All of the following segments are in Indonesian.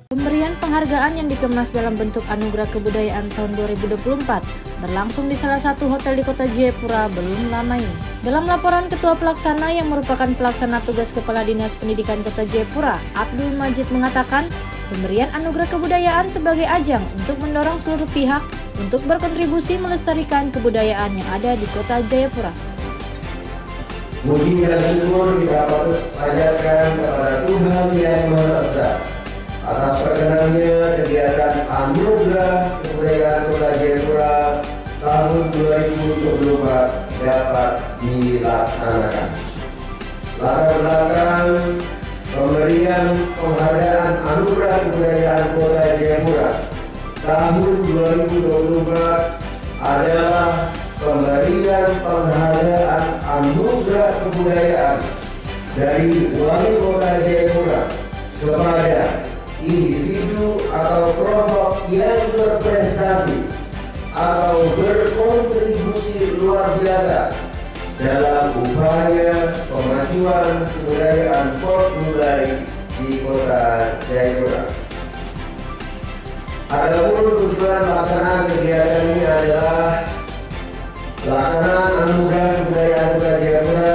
Pemberian penghargaan yang dikemas dalam bentuk Anugerah Kebudayaan tahun 2024 berlangsung di salah satu hotel di kota Jayapura belum lama ini. Dalam laporan Ketua Pelaksana yang merupakan pelaksana tugas Kepala Dinas Pendidikan Kota Jayapura, Abdul Majid mengatakan, pemberian Anugerah Kebudayaan sebagai ajang untuk mendorong seluruh pihak untuk berkontribusi melestarikan kebudayaan yang ada di kota Jayapura. Puji dan syukur kita patut panjatkan kepada Tuhan Yang Maha Esa atas perkenannya kegiatan Anugerah Kebudayaan Kota Jayapura tahun 2024 dapat dilaksanakan. Latar belakang pemberian penghargaan Anugerah Kebudayaan Kota Jayapura tahun 2024 adalah pemberian penghargaan Anugerah Kebudayaan dari Wali Kota Jayapura kepada individu atau kelompok yang berprestasi atau berkontribusi luar biasa dalam upaya pemajuan kebudayaan Portugale di kota Jayapura. Adapun tujuan pelaksanaan kegiatan ini adalah pelaksanaan Anugerah Kebudayaan Kota Jayapura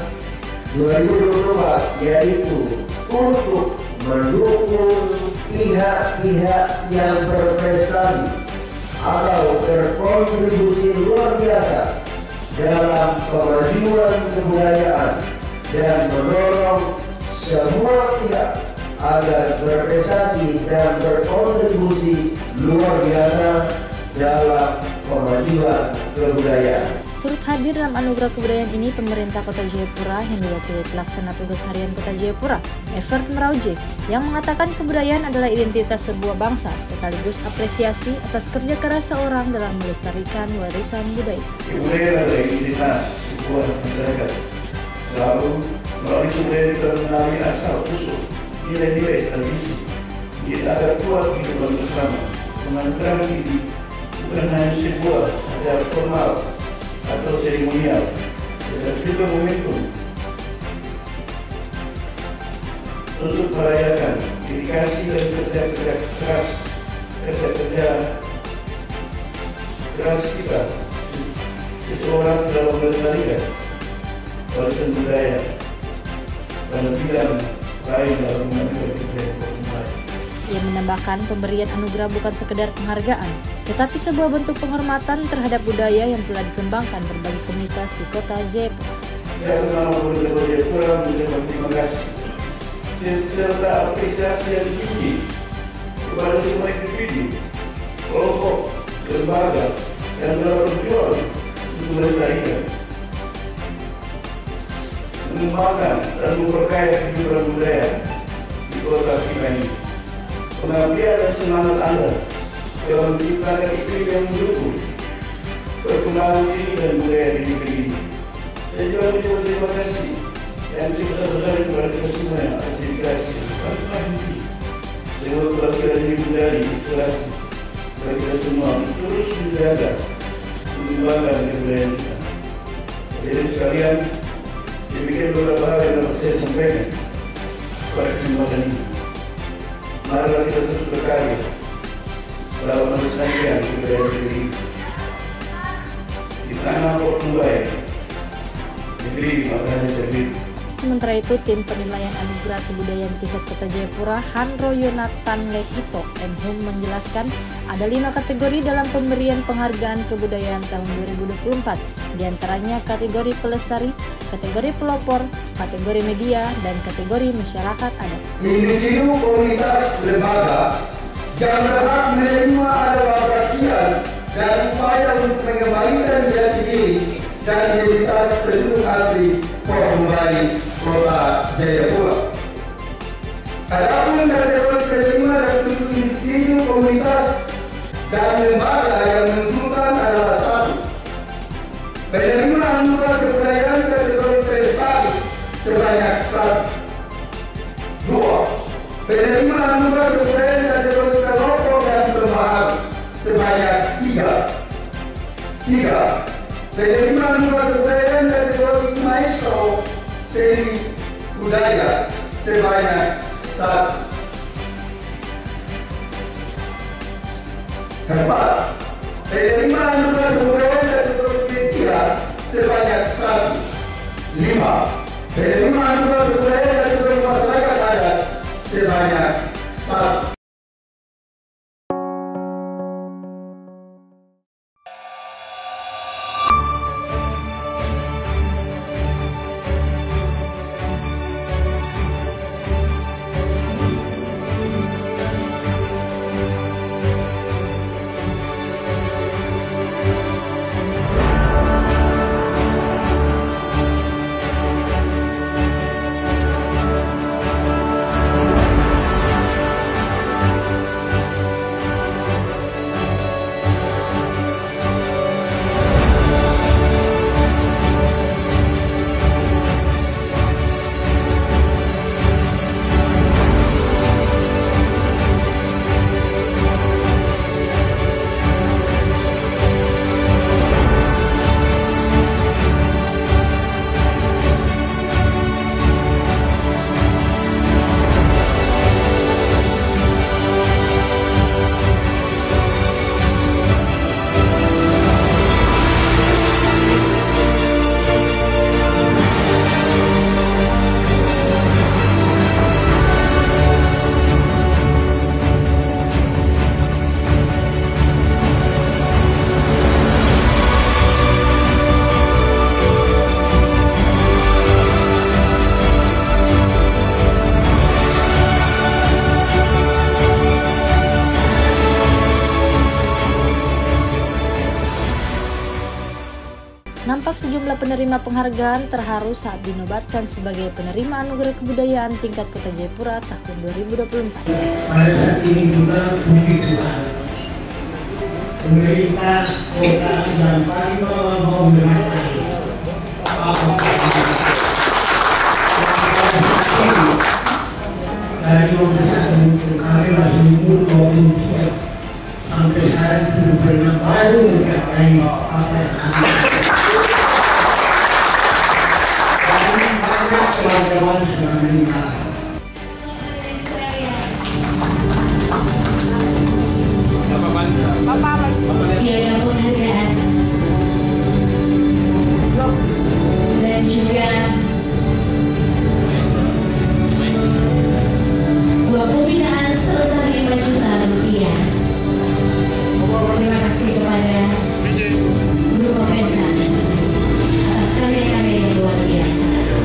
2024, yaitu untuk mendukung pihak-pihak yang berprestasi atau berkontribusi luar biasa dalam kemajuan kebudayaan dan mendorong semua pihak agar berprestasi dan berkontribusi luar biasa dalam kemajuan kebudayaan. Turut hadir dalam Anugerah Kebudayaan ini pemerintah Kota Jayapura yang diwakili Pelaksana Tugas Harian Kota Jayapura, Evert Merauje, yang mengatakan kebudayaan adalah identitas sebuah bangsa sekaligus apresiasi atas kerja keras seorang dalam melestarikan warisan budaya. Kebudayaan adalah identitas sebuah masyarakat. Selalu melalui kebudayaan kita mengenali asal-usul, nilai-nilai tradisi, agar kuat kehidupan bersama. Penganugerahan ini bukan hanya sebuah acara formal atau seremonial, tetapi juga momentum untuk merayakan dedikasi dan kerja keras kita seseorang dalam melestarikan warisan budaya pada bidang lain dalam memajukan kebudayaan Portugale. Ia menambahkan pemberian anugerah bukan sekedar penghargaan, tetapi sebuah bentuk penghormatan terhadap budaya yang telah dikembangkan berbagai komunitas di kota Jayapura. Saya nama Kota Jayapura mengucapkan terima kasih serta apresiasi yang tinggi kepada semua individu, kelompok, lembaga yang telah berjuang untuk melestarikan, mengembangkan dan memperkaya kehidupan budaya di kota kita ini. Pengabdian dan semangat Anda dalam menciptakan iklim yang mendukung perkembangan seni dan budaya di negeri ini. Saya juga mengucapkan terima kasih yang sebesar-besarnya kepada kita semua yang atas dedikasi tanpa henti sehingga pelaksanaan ini menjadi inspirasi bagi kita semua untuk terus menjaga mengembangkan kebudayaan kita. Jadi sekalian, demikian beberapa hal yang dapat saya sampaikan pada kesempatan ini. Marilah kita terus berkarya dalam melestarikan kebudayaan negeri di tanah Portugale, negeri matahari terbit. Sementara itu, tim penilaian Anugerah Kebudayaan tingkat Kota Jayapura, Hanro Yonatan Lekito, Mhum, menjelaskan ada 5 kategori dalam pemberian penghargaan kebudayaan tahun 2024, diantaranya kategori pelestari, kategori pelopor, kategori media, dan kategori masyarakat adat. Individu, komunitas, lembaga yang berhak menerima adalah bagian dan upaya untuk mengembalikan jati diri dan identitas penduduk asli Portugale Kota Jayapura. Adapun kategori penerima dan penduduk individu, komunitas, dan lembaga yang mengusulkan adalah 1. Penerima Anugerah Kebudayaan kategori prestasi sebanyak 1. 2. Penerima Anugerah Kebudayaan kategori kelompok dan perubahan sebanyak 3. Penerima Anugerah Kebudayaan kategori maestro seni budaya sebanyak 1. Keempat, penerimaan anugerah kebudayaan dan Provinsia sebanyak 1. 5. Penerimaan anugerah kebudayaan dan masyarakat adat sebanyak 1. Nampak sejumlah penerima penghargaan terharu saat dinobatkan sebagai penerima anugerah kebudayaan tingkat Kota Jayapura tahun 2024. Pada saat ini juga puji Tuhan, pemerintah kota dan paling bawah mau mengatai dari kami masih umur 23 sampai sekarang itu pernah baru mencapai apa yang ada. Teman-teman sudah meninggal. Tiada penghargaan dan juga 20 binaan sebesar 5 juta rupiah. Terima kasih kepada Guru Profesor atas karya-karya yang luar biasa.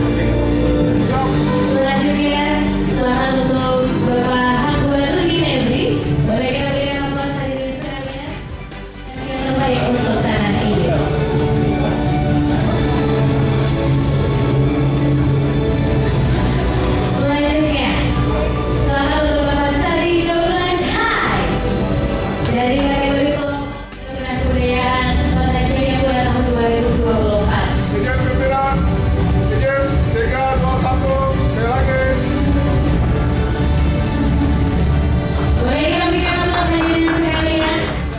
Selanjutnya, selamat untuk Bapak Akbar Ginebri. Boleh kita berikan aplaus hadirin sekalian. Yang terbaik untuk tanah ini. Selanjutnya, selamat untuk Bapak Sari Douglas Hai dari kategori kelompok kebudayaan Kota Jayapura tahun 2024. Izin pimpinan, izin 3, 2, 1, sekali lagi. Boleh kita berikan aplaus hadirin sekalian.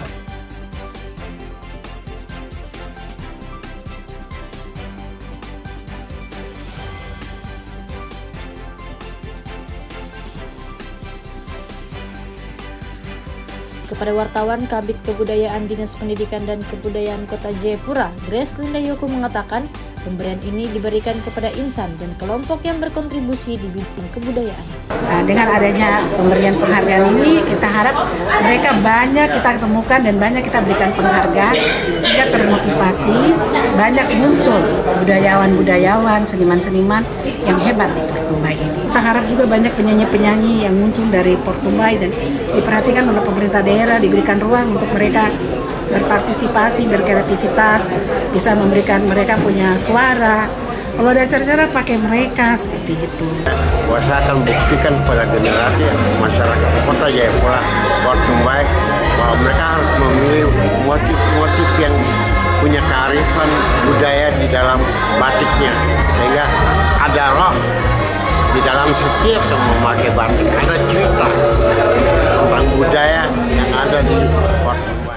Kepada wartawan, Kabid Kebudayaan Dinas Pendidikan dan Kebudayaan Kota Jayapura, Grace Linda Yoko mengatakan, pemberian ini diberikan kepada insan dan kelompok yang berkontribusi di bidang kebudayaan. Dengan adanya pemberian penghargaan ini, kita harap mereka banyak kita ketemukan dan banyak kita berikan penghargaan sehingga termotivasi, banyak muncul budayawan-budayawan, seniman-seniman yang hebat di Portumbai ini. Kita harap juga banyak penyanyi-penyanyi yang muncul dari Portumbai dan diperhatikan oleh pemerintah daerah, diberikan ruang untuk mereka berpartisipasi, berkreativitas, bisa memberikan mereka punya suara. Kalau ada acara-acara pakai mereka seperti itu. Saya akan buktikan pada generasi masyarakat Kota Jayapura, Portumbai, bahwa mereka harus memilih motif-motif yang punya kearifan budaya di dalam batiknya, sehingga ada roh di dalam setiap yang memakai batik, ada cerita tentang budaya yang ada di Portumbai.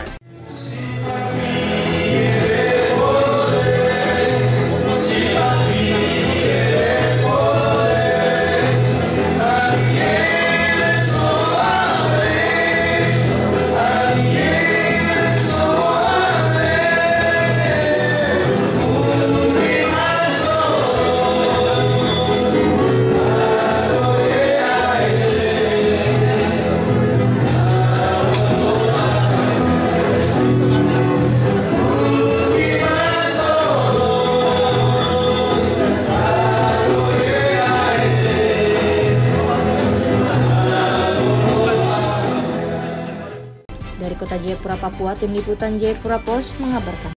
Jayapura, Papua. Tim Liputan Jayapura Post mengabarkan.